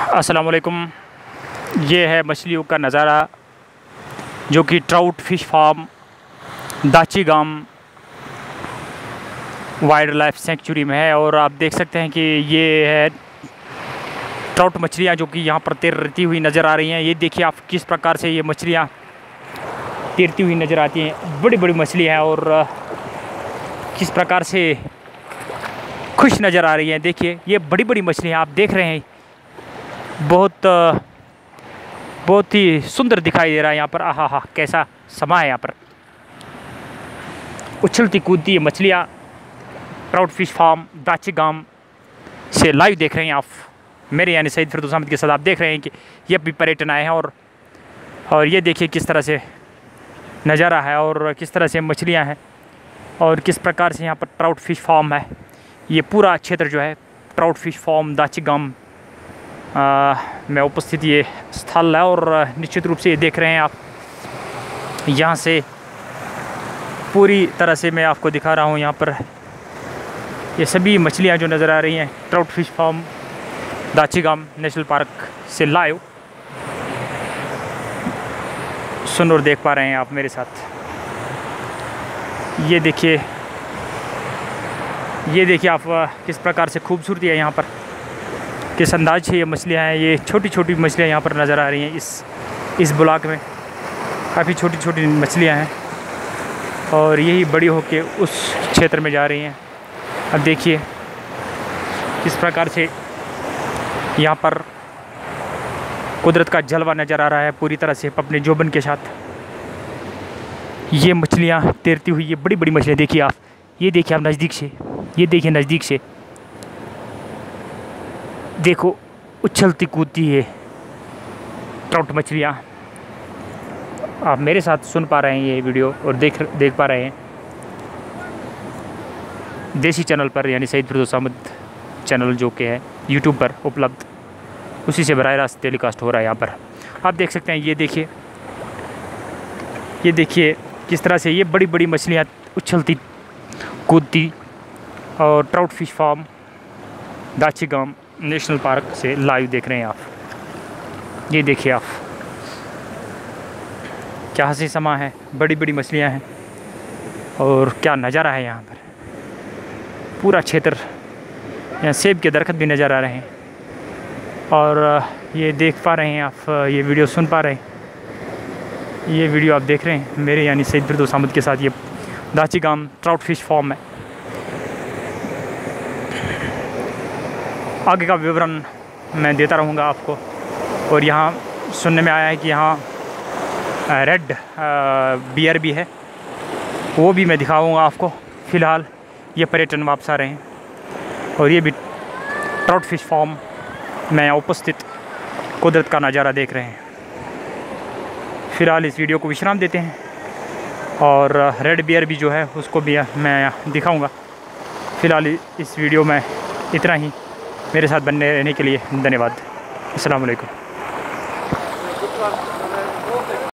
अस्सलामुअलैकुम। ये है मछलियों का नज़ारा जो कि trout fish farm Dachigam wildlife sanctuary में है। और आप देख सकते हैं कि ये है ट्राउट मछलियाँ जो कि यहाँ पर तैरती हुई नज़र आ रही हैं। ये देखिए आप किस प्रकार से ये मछलियाँ तैरती हुई नज़र आती हैं। बड़ी बड़ी मछलियाँ हैं और किस प्रकार से खुश नज़र आ रही हैं। देखिए ये बड़ी बड़ी मछलियाँ आप देख रहे हैं, बहुत ही सुंदर दिखाई दे रहा है यहाँ पर। आहा हा, कैसा समा है यहाँ पर। उछलती कूदती है मछलियाँ ट्राउट फिश फार्म दाचीगाम से लाइव देख रहे हैं आप। मेरे यानी सईद फिरदौस अहमद के साथ आप देख रहे हैं कि ये भी पर्यटन आए हैं और ये देखिए किस तरह से नज़ारा है और किस तरह से मछलियाँ हैं और किस प्रकार से यहाँ पर ट्राउट फिश फार्म है। ये पूरा क्षेत्र जो है ट्राउट फिश फार्म दाचीगाम में उपस्थित ये स्थल है। और निश्चित रूप से ये देख रहे हैं आप, यहाँ से पूरी तरह से मैं आपको दिखा रहा हूँ। यहाँ पर ये सभी मछलियाँ जो नज़र आ रही हैं trout fish farm Dachigam national park से लाइव सुन और देख पा रहे हैं आप मेरे साथ। ये देखिए आप किस प्रकार से खूबसूरती है यहाँ पर, किस अंदाज से ये मछलियाँ हैं। ये छोटी छोटी मछलियाँ यहाँ पर नज़र आ रही हैं। इस ब्लॉक में काफ़ी छोटी छोटी मछलियाँ हैं और यही बड़ी होके उस क्षेत्र में जा रही हैं। अब देखिए किस प्रकार से यहाँ पर कुदरत का जलवा नज़र आ रहा है पूरी तरह से अपने जोबन के साथ। ये मछलियाँ तैरती हुई, ये बड़ी बड़ी मछलियाँ देखिए आप। ये देखिए आप नज़दीक से, ये देखिए नज़दीक से, देखो उछलती कूदती है ट्राउट मछलियाँ। आप मेरे साथ सुन पा रहे हैं ये वीडियो और देख पा रहे हैं देसी चैनल पर, यानी सईद फिरदौस अहमद चैनल जो कि है यूट्यूब पर उपलब्ध, उसी से बराह रास्त टेलीकास्ट हो रहा है यहाँ पर। आप देख सकते हैं। ये देखिए किस तरह से ये बड़ी बड़ी मछलियाँ उछलती कूदती और trout fish farm Dachigam national park से लाइव देख रहे हैं आप। ये देखिए आप, क्या हंसी समा है, बड़ी बड़ी मछलियाँ हैं और क्या नज़ारा है यहाँ पर। पूरा क्षेत्र, यहाँ सेब के दरख्त भी नज़र आ रहे हैं और ये देख पा रहे हैं आप, ये वीडियो सुन पा रहे हैं। ये वीडियो आप देख रहे हैं मेरे यानी सईद फिरदौस अहमद के साथ। ये दाचीगाम ट्राउट फिश फार्म है। आगे का विवरण मैं देता रहूँगा आपको। और यहाँ सुनने में आया है कि यहाँ रेड बियर भी है, वो भी मैं दिखाऊँगा आपको। फ़िलहाल ये पर्यटन वापस आ रहे हैं और ये भी ट्राउट फिश फार्म में उपस्थित कुदरत का नज़ारा देख रहे हैं। फ़िलहाल इस वीडियो को विश्राम देते हैं और रेड बियर भी जो है उसको भी मैं दिखाऊंगा। फ़िलहाल इस वीडियो में इतना ही। मेरे साथ बनने रहने के लिए धन्यवाद। अस्सलाम वालेकुम।